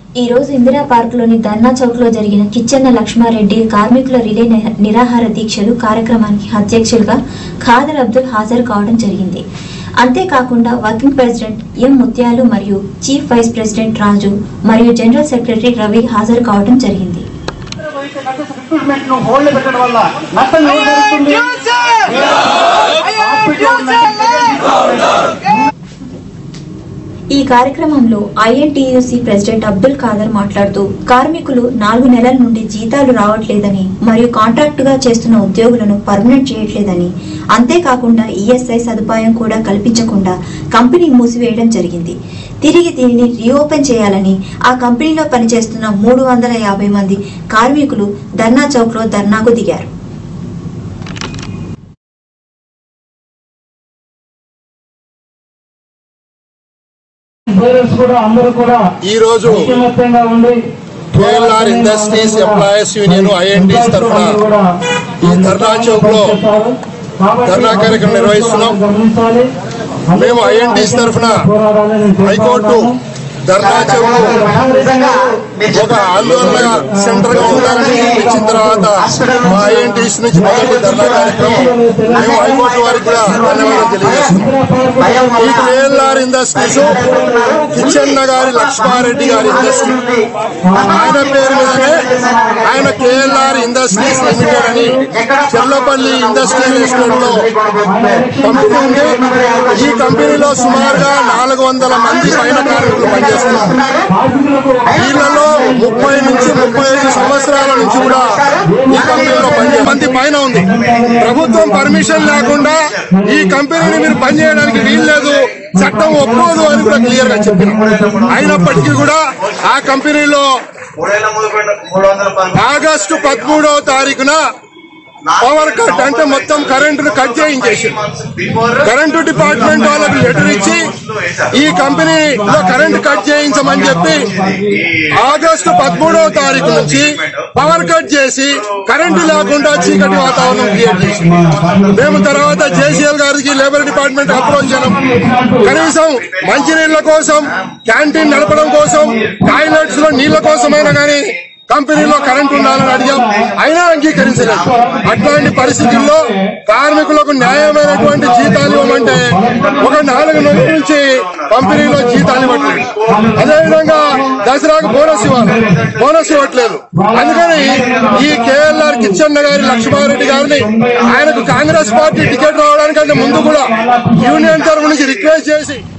ఈ రోజు ఇందిరా పార్క్ లోని ధర్నా చౌక్ లో జరిగిన కిచ్చెన్న లక్ష్మారెడ్డి కార్మికుల రిలే నిరాహార దీక్షలు కార్యక్రమానికి అధ్యక్షులుగా ఖాదర్ అబ్దుల్ హాజరు కావడం జరిగింది. అంతేకాకుండా వర్కింగ్ ప్రెసిడెంట్ ఎం ముత్యాలు మరియు చీఫ్ వైస్ ప్రెసిడెంట్ రాజు మరియు జనరల్ సెక్రటరీ రవి హాజరు కావడం జరిగింది. ఈ కార్యక్రమంలో ఐఎన్టీయూసీ ప్రెసిడెంట్ అబ్దుల్ ఖాదర్ మాట్లాడుతూ కార్మికులు 4 నెలల నుండి జీతాలు రావట్లేదని మరియు కాంట్రాక్ట్ గా చేస్తున్న ఉద్యోగులను పర్మనెంట్ చేయట్లేదని, అంతేకాకుండా ఈఎస్ఐ సదుపాయం కూడా కల్పించకుండా కంపెనీ మూసివేయడం జరిగింది. తిరిగి దీనిని రీఓపెన్ చేయాలని ఆ కంపెనీలో పనిచేస్తున్న 350 మంది కార్మికులు ధర్నా చౌక్ లో ధర్నాకు దిగారు. ఈ రోజు కేఎల్ఆర్ ఇండస్ట్రీస్ ఎంప్లాయీస్ యూనియన్ ఐఎన్టీస్ తరఫున ఈ ధర్నా చౌక్ లో ధర్నా కార్యక్రమం నిర్వహిస్తున్నాం. మేము ఐఎన్టీస్ తరఫున హైకోర్టు ధర్నా చౌక్ ఒక ఆందోళన సెంటర్ గా ఉండాలని ఇచ్చిన తర్వాత మా ఐఎన్టీస్ నుంచి మొదటి ధర్నా కార్యక్రమం మేము హైకోర్టు వారికి కూడా ధన్యవాదాలు తెలియజేస్తున్నాం. ఈ కేఎల్ఆర్ ఇండస్ట్రీస్ కిచ్చెన్న గారి లక్ష్మారెడ్డి గారి ఇండస్ట్రీ, ఆయన పేరు మీదనే ఆయన కేఎల్ఆర్ ఇండస్ట్రీస్ లిమిటెడ్ అని చెర్లపల్లి ఇండస్ట్రియల్ ఎస్టేట్ లో కంపెనీ ఉంది. ఈ కంపెనీలో సుమారుగా 400 మంది పైన కార్మికులు పనిచేస్తున్నారు. వీళ్లలో 30 నుంచి 35 సంవత్సరాల నుంచి కూడా ఈ కంపెనీలో మంది పైన ఉంది. ప్రభుత్వం పర్మిషన్ లేకుండా ఈ కంపెనీని మీరు పనిచేయడానికి వీల్లేదు, చట్టం ఒప్పుకోదు అని కూడా క్లియర్ గా చెప్పినాం. అయినప్పటికీ కూడా ఆ కంపెనీలో ఆగస్టు 13వ తారీఖున పవర్ కట్ అంటే మొత్తం కరెంటును కట్ చేయించేసి కరెంటు డిపార్ట్మెంట్ వాళ్ళకి లెటర్ ఇచ్చి ఈ కంపెనీలో కరెంటు కట్ చేయించమని చెప్పి ఆగస్టు 13వ తారీఖు నుంచి పవర్ కట్ చేసి కరెంటు లేకుండా చీకటి వాతావరణం క్రియేట్ చేసి మేము తర్వాత జేసీఎల్ గారికి లేబర్ డిపార్ట్మెంట్ అప్రోచ్ చేయడం, కనీసం మంచినీళ్ల కోసం, క్యాంటీన్ నడపడం కోసం, టాయిలెట్స్ లో నీళ్ల కోసమైనా కానీ కంపెనీలో కరెంటు ఉండాలని అడిగాం, అయినా అంగీకరించలేదు. అట్లాంటి పరిస్థితుల్లో కార్మికులకు న్యాయమైనటువంటి జీతాలు ఇవ్వమంటే ఒక 4 నెలల నుంచి కంపెనీలో జీతాలు ఇవ్వట్లేదు. అదేవిధంగా దసరాకు బోనస్ ఇవ్వట్లేదు. అందుకని ఈ కేఎల్ఆర్ కిచ్చెన్న గారి లక్ష్మారెడ్డి గారిని ఆయనకు కాంగ్రెస్ పార్టీ టికెట్ రావడానికంటే ముందు కూడా యూనియన్ తరఫు నుంచి రిక్వెస్ట్ చేసి